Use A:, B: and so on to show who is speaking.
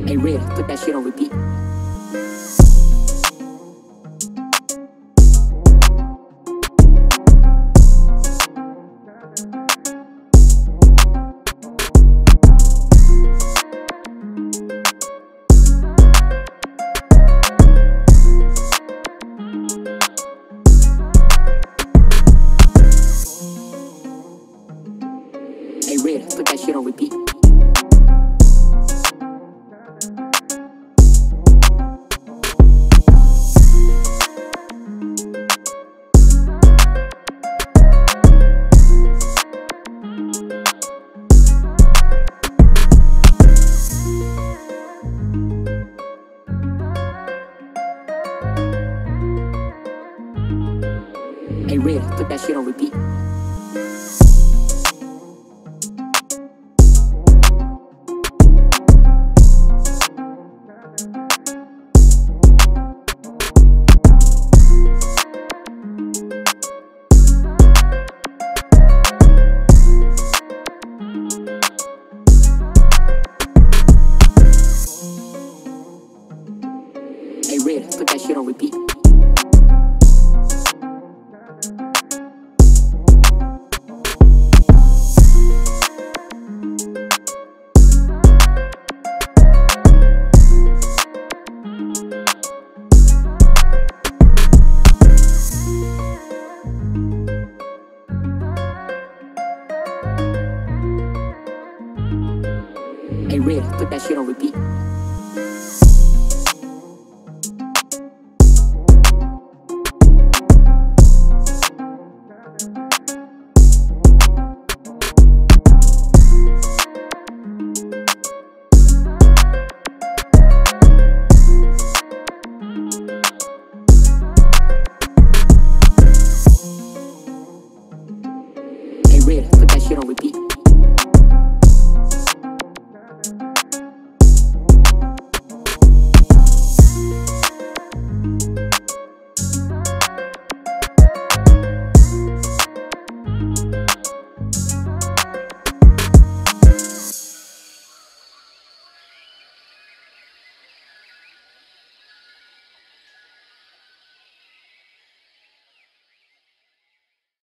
A: Ayrid, put that shit on repeat. Ayrid, put that shit on repeat. Ayrid, put that shit on repeat. Ayrid, put that shit on repeat. Ayrid, put that shit on repeat. Ayrid, put that shit on repeat.